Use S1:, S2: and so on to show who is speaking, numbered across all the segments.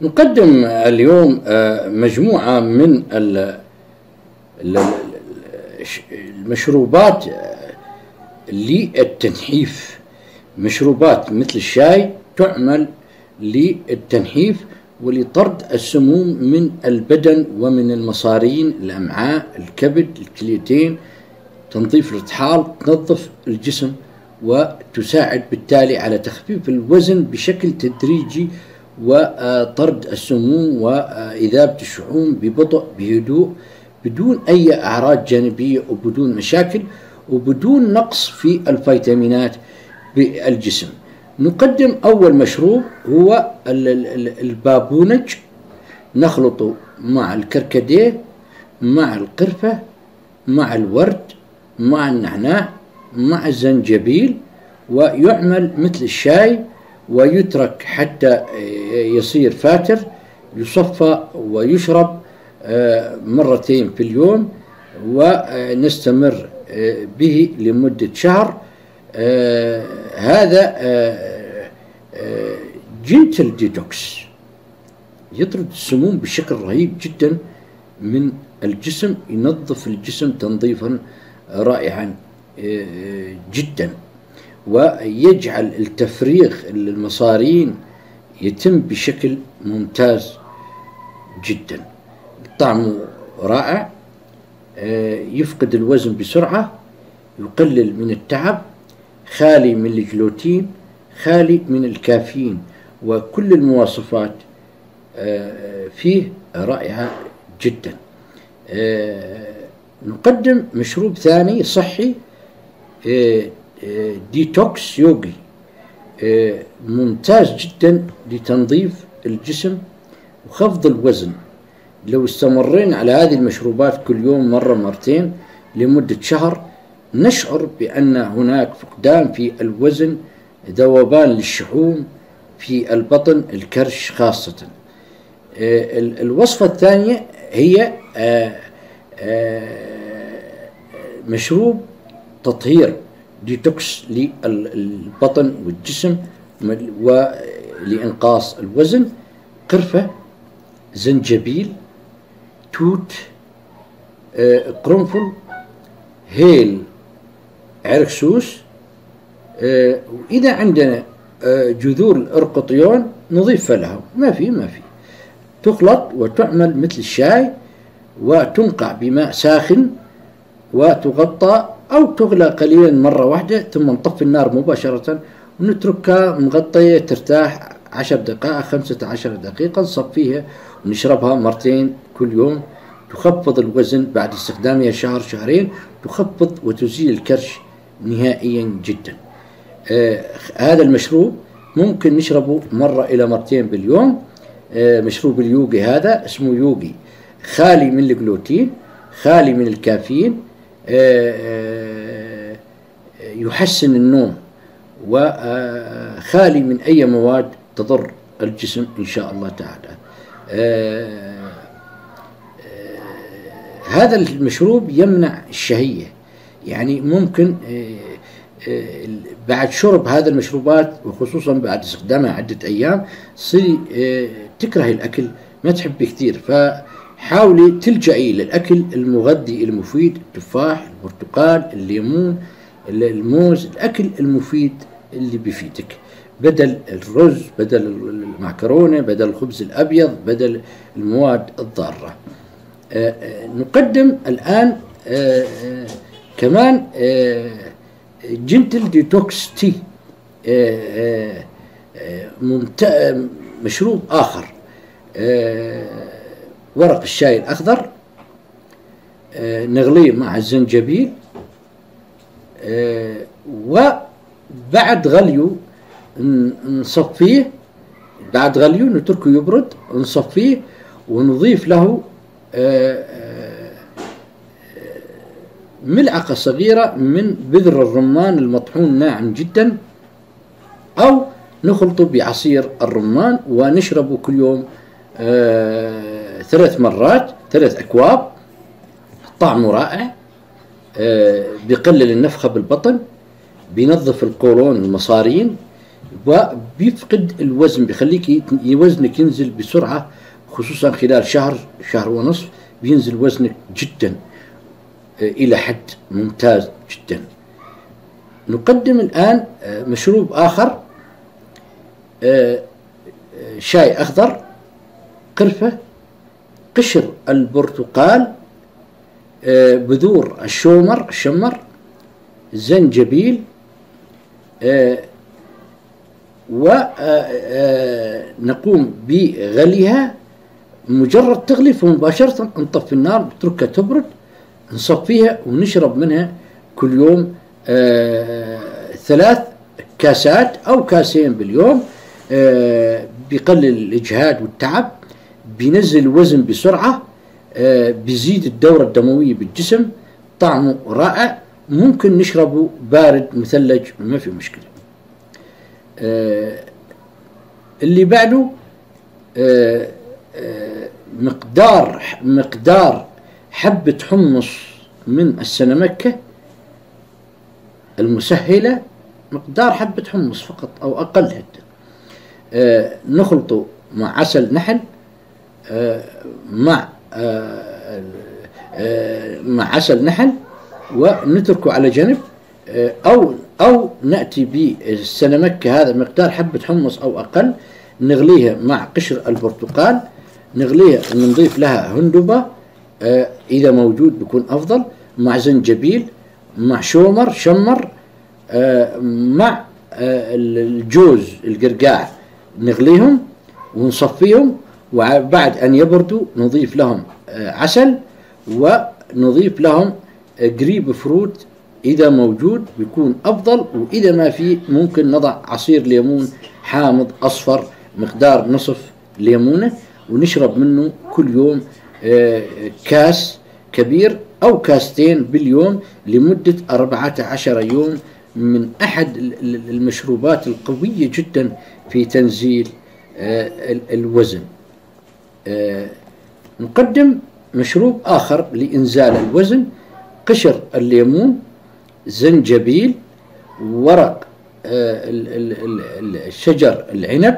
S1: نقدم اليوم مجموعة من المشروبات للتنحيف. مشروبات مثل الشاي تعمل للتنحيف ولطرد السموم من البدن ومن المصارين، الأمعاء، الكبد، الكليتين، تنظيف الإطحال، تنظف الجسم وتساعد بالتالي على تخفيف الوزن بشكل تدريجي وطرد السموم وإذابة الشحوم ببطء بهدوء بدون أي أعراض جانبية وبدون مشاكل وبدون نقص في الفيتامينات بالجسم. نقدم أول مشروب هو البابونج، نخلطه مع الكركديه مع القرفة مع الورد مع النعناع مع الزنجبيل، ويعمل مثل الشاي ويترك حتى يصير فاتر، يصفى ويشرب مرتين في اليوم، ونستمر به لمدة شهر. هذا جنتل ديتوكس، يطرد السموم بشكل رهيب جدا من الجسم، ينظف الجسم تنظيفا رائعا جدا، ويجعل التفريغ المصارين يتم بشكل ممتاز جدا. طعمه رائع، يفقد الوزن بسرعة، يقلل من التعب، خالي من الجلوتين، خالي من الكافيين، وكل المواصفات فيه رائعة جدا. نقدم مشروب ثاني صحي، ديتوكس يوغي، ممتاز جدا لتنظيف الجسم وخفض الوزن. لو استمرين على هذه المشروبات كل يوم مرة مرتين لمدة شهر نشعر بأن هناك فقدان في الوزن، ذوبان للشحوم في البطن، الكرش خاصة. الوصفة الثانية هي مشروب تطهير ديتوكس للبطن والجسم ولإنقاص الوزن، قرفة، زنجبيل، توت، قرنفل، هيل، عرق سوس، وإذا عندنا جذور الأرقطيون نضيف لها، ما في تخلط وتعمل مثل الشاي وتنقع بماء ساخن وتغطى أو تغلى قليلا مرة واحدة، ثم نطفي النار مباشرة ونتركها مغطية ترتاح 10 دقائق 15 دقيقة، نصفيها ونشربها مرتين كل يوم. تخفض الوزن بعد استخدامها شهر شهرين، تخفض وتزيل الكرش نهائيا جدا. هذا المشروب ممكن نشربه مرة إلى مرتين باليوم. مشروب اليوغي هذا اسمه يوغي، خالي من الجلوتين، خالي من الكافيين، يحسن النوم، وخالي من أي مواد تضر الجسم إن شاء الله تعالى. هذا المشروب يمنع الشهية، يعني ممكن بعد شرب هذا المشروبات وخصوصا بعد استخدامها عدة أيام تصير تكره الأكل، ما تحبي كثير، فحاولي تلجئي للأكل المغذي المفيد، التفاح، البرتقال، الليمون، الموز، الأكل المفيد اللي بيفيدك، بدل الرز، بدل المعكرونة، بدل الخبز الأبيض، بدل المواد الضارة. نقدم الآن كمان جنتل ديتوكس تي، مشروب آخر، ورق الشاي الأخضر نغليه مع الزنجبيل، وبعد غليه نصفيه، بعد غليه نتركه يبرد ونصفيه ونضيف له ملعقة صغيرة من بذر الرمان المطحون ناعم جدا، أو نخلطه بعصير الرمان ونشربه كل يوم 3 مرات، 3 أكواب. طعمه رائع، بيقلل النفخة بالبطن، بينظف القولون المصارين، وبيفقد الوزن، بيخليك وزنك ينزل بسرعة، خصوصا خلال شهر شهر ونصف بينزل وزنك جدا إلى حد ممتاز جدا. نقدم الآن مشروب آخر، شاي أخضر، قرفة، قشر البرتقال، بذور الشمر، زنجبيل، ونقوم بغليها. مجرد تغلي فمباشرة نطفي النار، نتركها تبرد، نصفيها ونشرب منها كل يوم 3 كاسات أو كاسين باليوم. بيقلل الإجهاد والتعب، بينزل الوزن بسرعة، بيزيد الدورة الدموية بالجسم، طعمه رائع، ممكن نشربه بارد مثلج ما في مشكلة. اللي بعده مقدار حبة حمص من السنمكة المسهلة، مقدار حبة حمص فقط أو أقل حتى، نخلطه مع عسل نحل، مع عسل نحل، ونتركه على جنب. أو نأتي بالسنمكة، هذا مقدار حبة حمص أو أقل، نغليها مع قشر البرتقال، نغليها ونضيف لها هندبة إذا موجود بيكون أفضل، مع زنجبيل، مع شمر، مع الجوز القرقاع، نغليهم ونصفيهم، وبعد أن يبردوا نضيف لهم عسل، ونضيف لهم قريب فروت إذا موجود بيكون أفضل، وإذا ما في ممكن نضع عصير ليمون حامض أصفر مقدار نصف ليمونة، ونشرب منه كل يوم كاس كبير أو كاستين باليوم لمدة 14 يوم. من أحد المشروبات القوية جدا في تنزيل الوزن. نقدم مشروب آخر لإنزال الوزن، قشر الليمون، زنجبيل، ورق الشجر العنب،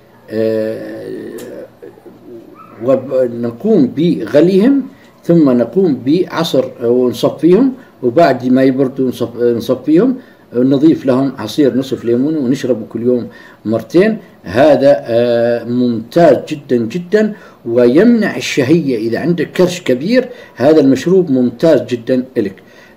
S1: ونقوم بغليهم، ثم نقوم بعصر ونصفيهم، وبعد ما يبردوا نصفيهم، نضيف لهم عصير نصف ليمون، ونشربه كل يوم مرتين. هذا ممتاز جدا جدا، ويمنع الشهية. إذا عندك كرش كبير هذا المشروب ممتاز جدا لك.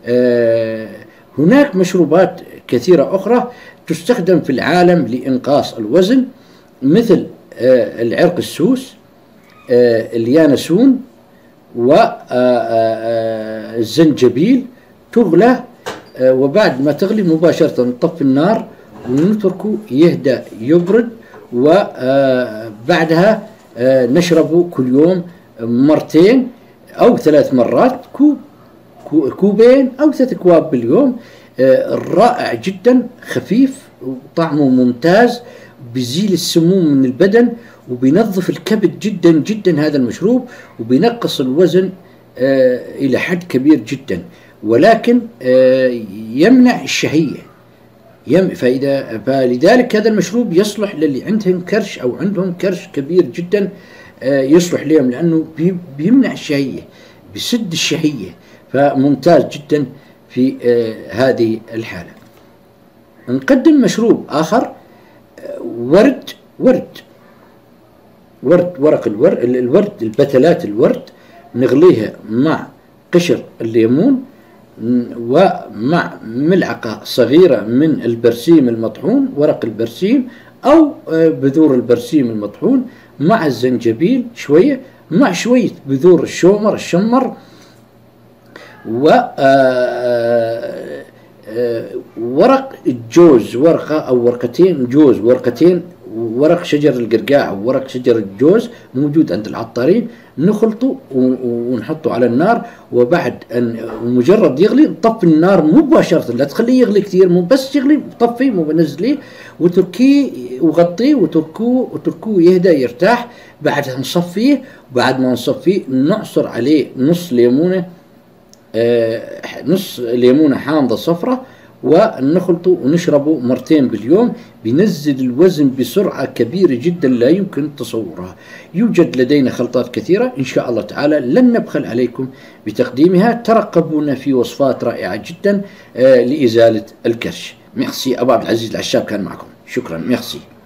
S1: هناك مشروبات كثيرة أخرى تستخدم في العالم لإنقاص الوزن، مثل العرق السوس، اليانسون، والزنجبيل. تغلى، وبعد ما تغلي مباشرة نطفي النار ونتركه يهدأ يبرد، وبعدها نشربه كل يوم مرتين أو 3 مرات، كوبين أو 3 أكواب باليوم. رائع جدا، خفيف وطعمه ممتاز، بيزيل السموم من البدن، وبينظف الكبد جدا جدا هذا المشروب، وبينقص الوزن إلى حد كبير جدا، ولكن يمنع الشهية. فلذلك هذا المشروب يصلح للي عندهم كرش أو عندهم كرش كبير جدا، يصلح لهم، لأنه بيمنع الشهية، بيسد الشهية، فممتاز جدا في هذه الحالة. نقدم مشروب آخر، ورق الورد، البتلات الورد، نغليها مع قشر الليمون، ومع ملعقة صغيرة من البرسيم المطحون، ورق البرسيم أو بذور البرسيم المطحون، مع الزنجبيل شوية، مع شوية بذور الشمر، ورق الجوز، ورقة أو ورقتين جوز، ورق شجر القرقاع وورق شجر الجوز موجود عند العطارين، نخلطه ونحطه على النار، وبعد أن مجرد يغلي نطفي النار مباشرة، لا تخليه يغلي كثير، مو بس يغلي طفيه مو بنزليه، وتركيه وغطيه وتركوه يهدأ يرتاح. بعدها نصفيه، بعد ما نصفيه نعصر عليه نص ليمونة حامضة صفرة، ونخلطه ونشربه مرتين باليوم، بينزل الوزن بسرعة كبيرة جدا لا يمكن تصورها. يوجد لدينا خلطات كثيرة إن شاء الله تعالى لن نبخل عليكم بتقديمها. ترقبونا في وصفات رائعة جدا لإزالة الكرش. ميرسي. أبو عبد العزيز العشاب كان معكم. شكرا. ميرسي.